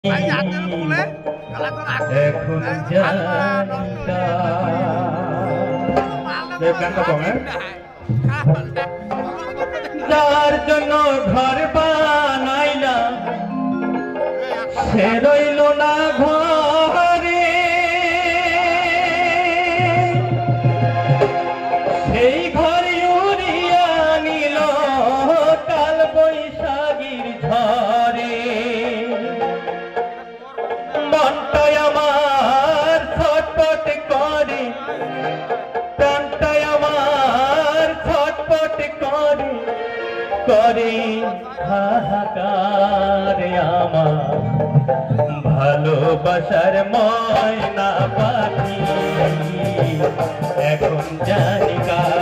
যার জন্য ঘর বানাইলা সে রইল না ঘরে, সেই ঘর উড়িয়া নিল কাল বৈশাখীর ঝড়ে। মনটাই আমার ছটপট করে, প্রাণটাই আমার ছটপট করে, করে হাহাকার আমার ভালোবাসার ময়না পাখি এখন জানি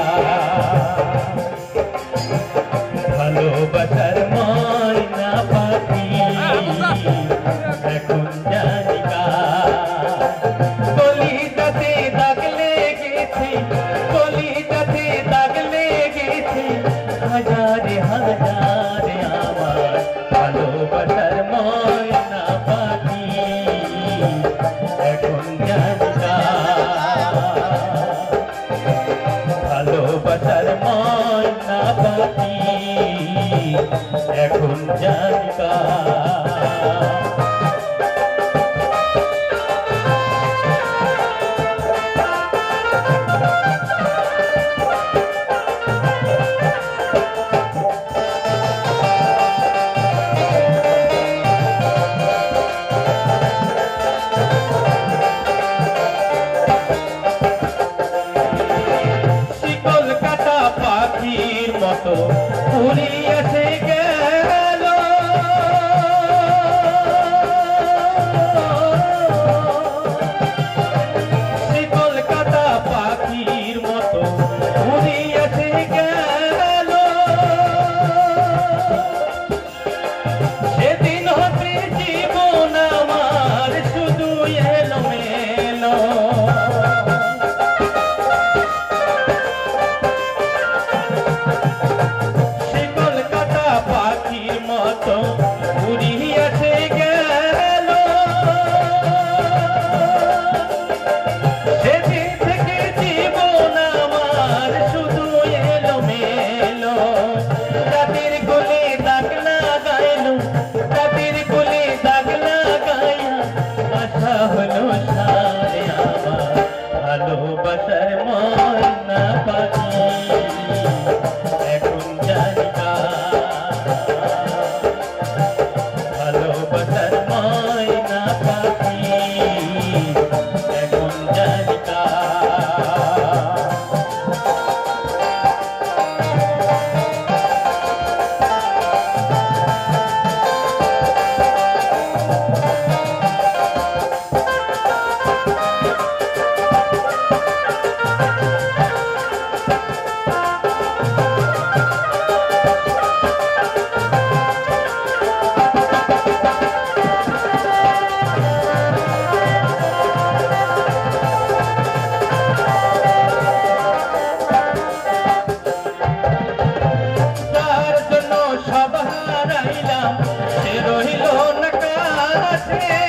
ভালোবাসার ময়না পাখি এখন জানি কলিজাতে দাগ লেগেছে, কলিজাতে দাগ লেগেছে হাজারে হাজারে আমার ভালোবাসার ময়না পাখি এখন জানি ভালোবাসার ময়না পাখি এখন জানি পাখির মতো উড়িয়েছে গেল, কলকাতা পাখির মতো উড়িয়েছে গেল। সেদিন হতে জীবন আমার শুধু এলো মেলো, উড়িয়েছে গেল। সেদিন থেকে জীবন আমার শুধু এলো মেলো, রাতের কোলে দাগ লাগাইল, রাতের কোলে দাগ লাগাইয়া আশা হলো সারে আমার ভালোবাসার ময়না পাখি এখন জানি ভালোবাসার ময়না পাখি এখন জানি সব হারাইলাম সে রইল না কাছে।